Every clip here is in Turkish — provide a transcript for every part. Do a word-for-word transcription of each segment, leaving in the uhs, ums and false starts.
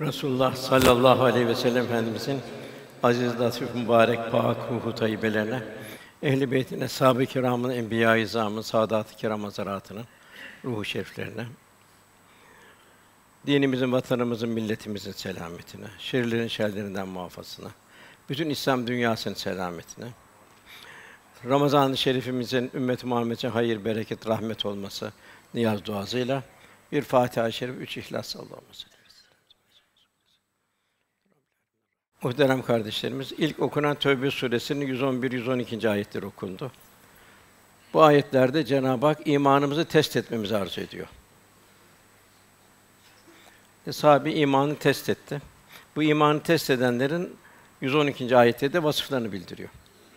Resulullah sallallahu aleyhi ve sellem Efendimizin aziz, latif, mübarek, pâk ruhu tayyibelerine, ehl-i beytin, eshâb-ı kirâmın, enbiyâ-i izâmın, sâdât-ı kirâm hazaratının ruhu şeriflerine, dinimizin, vatanımızın, milletimizin selametine, şerlerin şerlerinden muhafazasına, bütün İslam dünyasının selametine, Ramazan-ı Şerifimizin ümmet-i Muhammed'e hayır, bereket, rahmet olması niyaz duasıyla bir Fâtiha-i Şerif, üç İhlas sallallahu aleyhi ve sellem. Muhterem kardeşlerimiz, ilk okunan Tevbe suresinin yüz on bir yüz on iki. ayetleri okundu. Bu ayetlerde Cenab-ı Hak imanımızı test etmemizi arzu ediyor. Sahabe imanı test etti. Bu imanı test edenlerin yüz on iki. ayette de vasıflarını bildiriyor.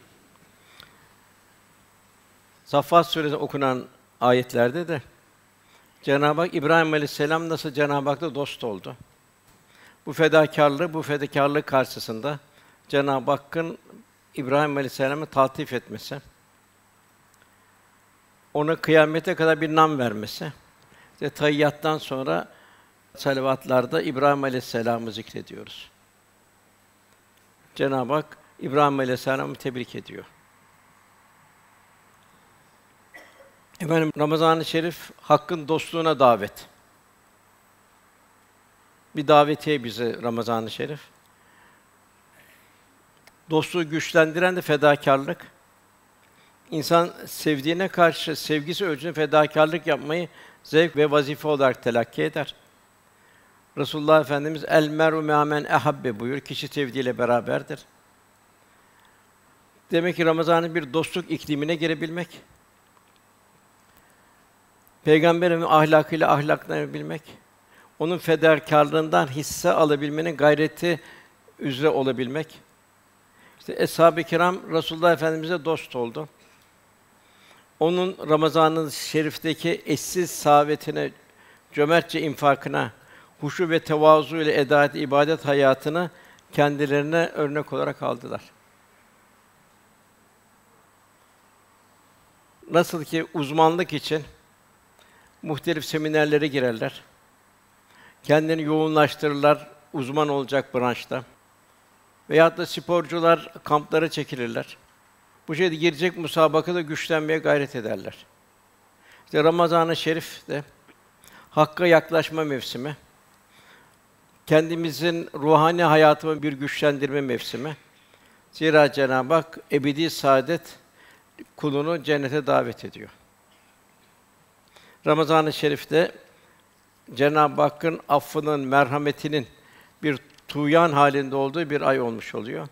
Saffat suresi okunan ayetlerde de Cenab-ı Hak İbrahim aleyhisselam nasıl Cenab-ı Hak'la dost oldu. Bu fedakârlığı, bu fedakârlık karşısında Cenab-ı Hakk'ın İbrahim aleyhisselam'ı taltif etmesi, ona kıyamete kadar bir nam vermesi ve tahiyyattan sonra salavatlarda İbrahim aleyhisselam'ı zikrediyoruz. Cenab-ı Hak İbrahim aleyhisselam'ı tebrik ediyor. Efendim, Ramazan-ı Şerif Hakk'ın dostluğuna davet. Bir davetiye bize Ramazan-ı Şerif. Dostluğu güçlendiren de fedakârlık. İnsan sevdiğine karşı sevgisi ölçüsünde fedakârlık yapmayı zevk ve vazife olarak telakki eder. Resulullah Efendimiz el mer'u me'a men ehabbe buyur. Kişi sevdiğiyle beraberdir. Demek ki Ramazan'ı bir dostluk iklimine girebilmek, Peygamberin ahlakıyla ahlaklanabilmek, onun fedakârlığından hisse alabilmenin gayreti üzere olabilmek. İşte eshâb-ı kiram Resulullah Efendimiz'e dost oldu. Onun Ramazan-ı Şerif'teki eşsiz savetine, cömertçe infakına, huşu ve tevazu ile eda ettiği ibadet hayatını kendilerine örnek olarak aldılar. Nasıl ki uzmanlık için muhtelif seminerlere girerler. Kendini yoğunlaştırırlar uzman olacak branşta. Veyahut da sporcular kamplara çekilirler. Bu şekilde girecek müsabakada güçlenmeye gayret ederler. İşte Ramazan-ı Şerif de Hakk'a yaklaşma mevsimi, kendimizin ruhani hayatını bir güçlendirme mevsimi. Zira Cenab-ı Hak ebedi saadet kulunu cennete davet ediyor. Ramazan-ı Şerif'te Cenab-ı Hakk'ın affının, merhametinin bir tuğyan halinde olduğu bir ay olmuş oluyor.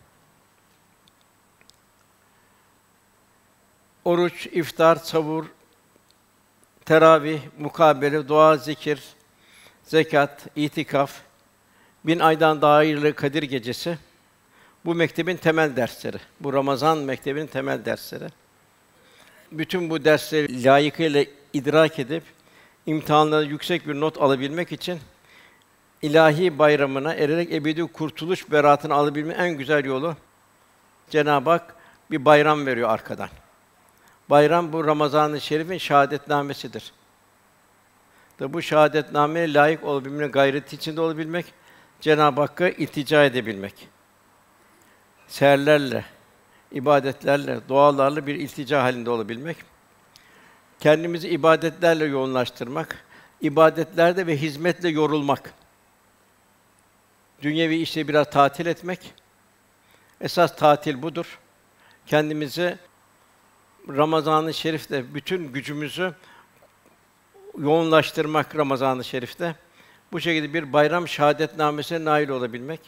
Oruç, iftar, sahur, teravih, mukabele, dua, zikir, zekat, itikaf, bin aydan daha hayırlı Kadir Gecesi bu mektebin temel dersleri. Bu Ramazan mektebinin temel dersleri. Bütün bu dersleri layıkıyla idrak edip imtihanlarda yüksek bir not alabilmek için ilahi bayramına ererek ebedi kurtuluş beratını alabilmenin en güzel yolu Cenab-ı Hak bir bayram veriyor arkadan. Bayram bu Ramazan-ı Şerif'in şahadetnamesidir. Da bu şahadetnameye layık olabilmenin gayreti içinde olabilmek, Cenab-ı Hakk'a iltica edebilmek. Seherlerle, ibadetlerle, dualarla bir iltica halinde olabilmek. Kendimizi ibadetlerle yoğunlaştırmak, ibadetlerde ve hizmetle yorulmak. Dünyevi işte biraz tatil etmek. Esas tatil budur. Kendimizi Ramazan-ı Şerif'te bütün gücümüzü yoğunlaştırmak Ramazan-ı Şerif'te. Bu şekilde bir bayram şahadetnamesine nail olabilmek.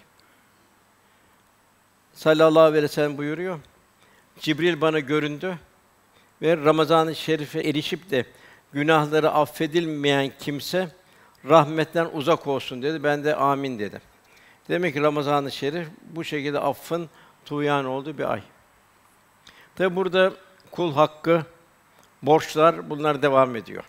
Sallallahu aleyhi ve sellem buyuruyor. Cibril bana göründü ve Ramazan-ı Şerif'e erişip de günahları affedilmeyen kimse rahmetten uzak olsun dedi. Ben de amin dedim. Demek ki Ramazan-ı Şerif bu şekilde affın tuğyan olduğu bir ay. Tabi burada kul hakkı, borçlar bunlar devam ediyor.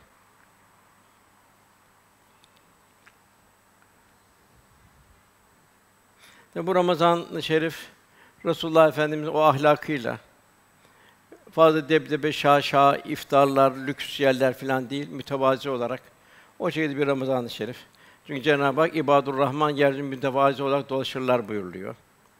Tabi bu Ramazan-ı Şerif Resulullah Efendimiz o ahlakıyla fazla debdebe, şaşa, iftarlar, lüks yerler filan değil, mütevazi olarak o şekilde bir Ramazan-ı Şerif. Çünkü Cenab-ı Hak İbadur Rahman yeryüzünde mütevazi olarak dolaşırlar buyuruluyor.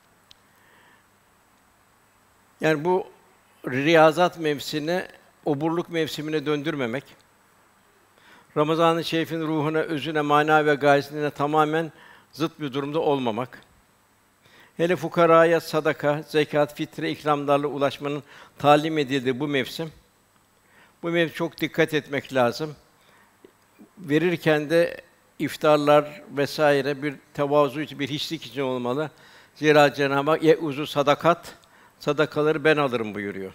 Yani bu riyazat mevsimini oburluk mevsimine döndürmemek, Ramazan-ı Şerif'in ruhuna, özüne, mana ve gayesine tamamen zıt bir durumda olmamak. Hele fukaraya sadaka, zekat, fitre, ikramlarla ulaşmanın talim edildiği bu mevsim, bu mevsim çok dikkat etmek lazım. Verirken de iftarlar vesaire bir tevazu için, bir hiçlik için olmalı. Zira Cenab-ı Hak "Ye'uzu sadakat, sadakaları ben alırım." buyuruyor.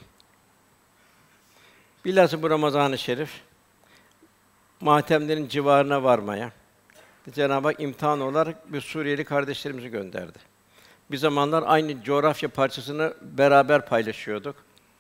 Bilhassa bu Ramazan-ı Şerif matemlerin civarına varmaya Cenab-ı Hak imtihan olarak bir Suriyeli kardeşlerimizi gönderdi. Bir zamanlar aynı coğrafya parçasını beraber paylaşıyorduk.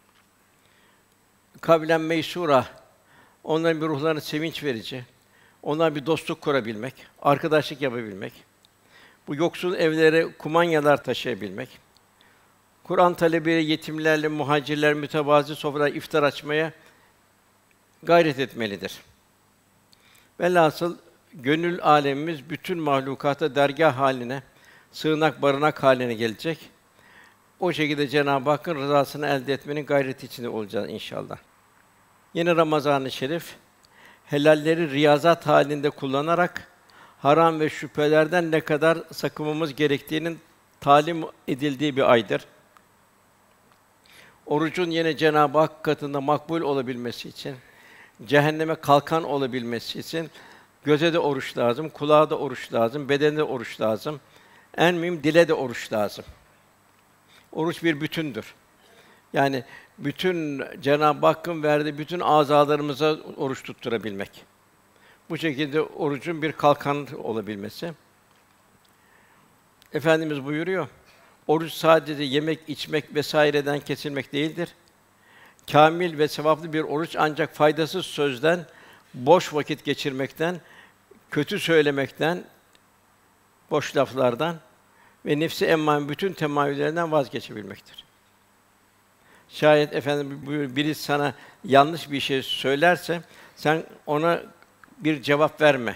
Kavlen meysûra, onların bir ruhlarına sevinç verici, onlarla bir dostluk kurabilmek, arkadaşlık yapabilmek, bu yoksul evlere kumanyalar taşıyabilmek, Kur'an talebeleri, yetimlerle, muhacirler, mütevazı sofralara iftar açmaya gayret etmelidir. Velhasıl gönül âlemimiz bütün mahlukata dergâh hâline, sığınak, barınak hâline gelecek. O şekilde Cenab-ı Hakk'ın rızasını elde etmenin gayreti içinde olacağız inşallah. Yine Ramazan-ı Şerif helalleri riyazat halinde kullanarak haram ve şüphelerden ne kadar sakınmamız gerektiğinin talim edildiği bir aydır. Orucun yine Cenab-ı Hak katında makbul olabilmesi için, cehenneme kalkan olabilmesi için göze de oruç lazım, kulağa da oruç lazım, bedene de oruç lazım. En mühim dile de oruç lazım. Oruç bir bütündür. Yani bütün Cenab-ı Hakk'ın verdiği bütün azalarımıza oruç tutturabilmek. Bu şekilde orucun bir kalkan olabilmesi. Efendimiz buyuruyor, oruç sadece yemek, içmek vesaireden kesilmek değildir. Kâmil ve sevaplı bir oruç ancak faydasız sözden, boş vakit geçirmekten, kötü söylemekten, boş laflardan ve nefsi emmâre bütün temayüllerinden vazgeçebilmektir. Şayet efendim buyur birisi sana yanlış bir şey söylerse sen ona bir cevap verme.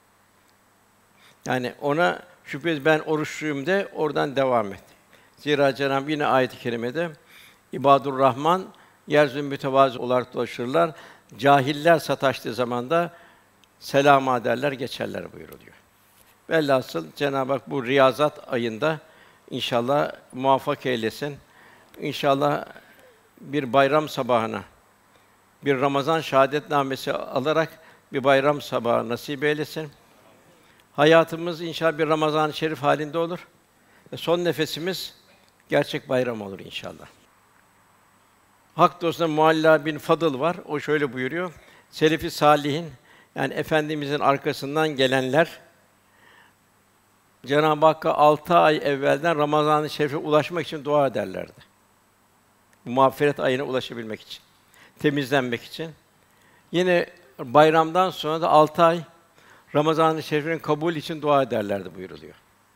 Yani ona şüphesiz ben oruçluyum de oradan devam et. Zira Cenab-ı Hak yine ayet-i kerimede İbadur Rahman yeryüzünde mütevazı olarak dolaşırlar. Cahiller sataştığı zamanda selama derler, geçerler buyuruluyor. Velhasıl Cenab-ı Hak bu riyazat ayında inşallah muvaffak eylesin. İnşallah bir bayram sabahına, bir Ramazan şahadetnamesi alarak bir bayram sabahı nasip eylesin. Hayatımız inşallah bir Ramazan-ı Şerif halinde olur. Ve son nefesimiz gerçek bayram olur inşallah. Hak dostuna Mualla bin Fadıl var. O şöyle buyuruyor. Selef-i sâlihin yani efendimizin arkasından gelenler Cenab-ı Hakk'a altı ay evvelden Ramazan-ı Şerif'e ulaşmak için dua ederlerdi. Bu mağfiret ayına ulaşabilmek için, temizlenmek için. Yine bayramdan sonra da altı ay Ramazan-ı Şerif'in kabul için dua ederlerdi buyuruluyor.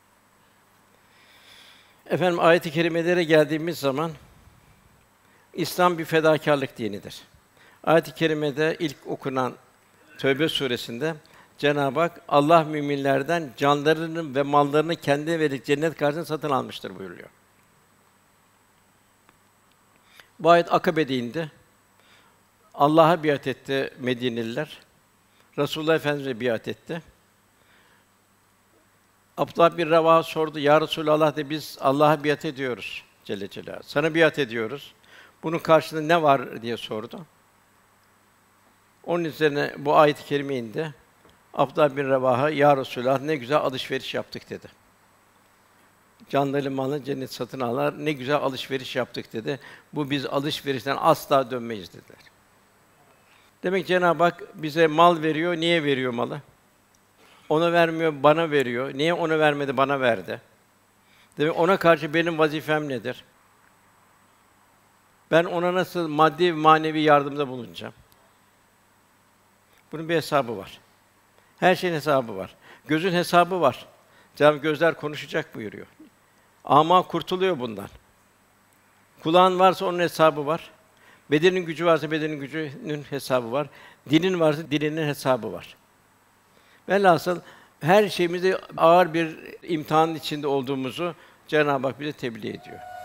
Efendim ayet-i kerimelere geldiğimiz zaman İslam bir fedakârlık dinidir. Ayet-i kerimede ilk okunan Tövbe suresinde Cenab-ı Hak Allah müminlerden canlarını ve mallarını kendine verip cennet karşılığında satın almıştır buyuruyor. Bu ayet Akabe'de indi. Allah'a biat etti Medineliler. Resulullah Efendimiz'e biat etti. Abdullah bin Revaha sordu. Ya Resulallah de biz Allah'a biat ediyoruz Celle Celaluhu. Sana biat ediyoruz. Bunun karşılığında ne var diye sordu. Onun üzerine bu ayet-i kerime indi. Abdullah bin Revaha ya Resulallah ne güzel alışveriş yaptık dedi. Canlı malı cennet satın alırlar. Ne güzel alışveriş yaptık dedi. Bu biz alışverişten asla dönmeyiz dediler. Demek Cenab-ı Hak bize mal veriyor. Niye veriyor malı? Ona vermiyor, bana veriyor. Niye ona vermedi, bana verdi? Demek ona karşı benim vazifem nedir? Ben ona nasıl maddi ve manevi yardımda bulunacağım? Bunun bir hesabı var. Her şeyin hesabı var. Gözün hesabı var. Cenab-ı gözler konuşacak buyuruyor. Ama kurtuluyor bundan. Kulağın varsa onun hesabı var. Bedenin gücü varsa bedenin gücünün hesabı var. Dilin varsa dilinin hesabı var. Velhasıl her şeyimizde ağır bir imtihanın içinde olduğumuzu Cenab-ı Hak bize tebliğ ediyor.